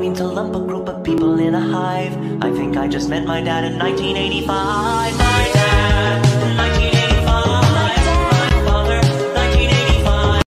mean to lump a group of people in a hive. I think I just met my dad in 1985. My dad